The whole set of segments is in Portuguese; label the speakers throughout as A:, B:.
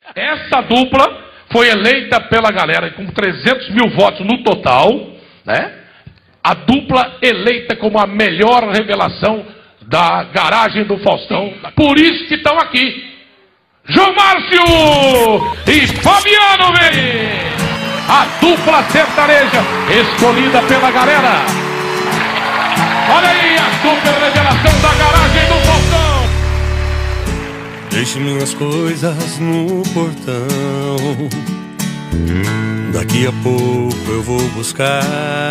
A: Essa dupla foi eleita pela galera com 300 mil votos no total, né? A dupla eleita como a melhor revelação da garagem do Faustão. Por isso que estão aqui. João Márcio e Fabiano Veri. A dupla sertaneja escolhida pela galera. Olha aí a super revelação da garagem do Faustão.
B: Deixe minhas coisas no portão. Daqui a pouco eu vou buscar.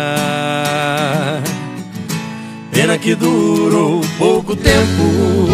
B: Pena que durou pouco tempo.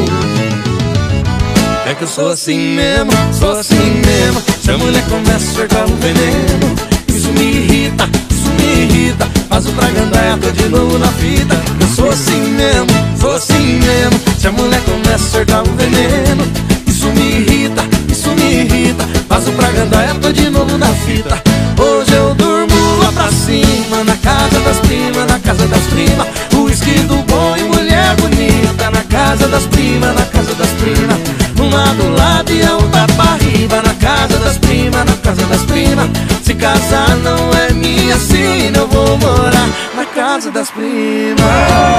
B: É que eu sou assim mesmo, sou assim mesmo. Se a mulher começa a cercar um veneno, isso me irrita, isso me irrita. Faz o pra gandaia, tô de novo na fita. Eu sou assim mesmo, sou assim mesmo. Se a mulher começa a cercar um veneno, isso me irrita, isso me irrita. Faz o pra gandaia, tô de novo na fita. Hoje eu durmo lá pra cima, na casa das primas, na casa das primas. Uísque do bom e mulher bonita, na casa das primas, na casa das primas. Uma do lado e a outra pra riba, na casa das primas, na casa das primas. Se casar não é minha sina, eu vou morar na casa das primas.